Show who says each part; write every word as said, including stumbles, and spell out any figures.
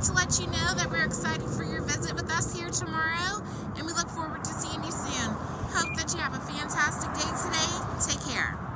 Speaker 1: wanted to let you know that we're excited for your visit with us here tomorrow, and we look forward to seeing you soon. Hope that you have a fantastic day today. Take care.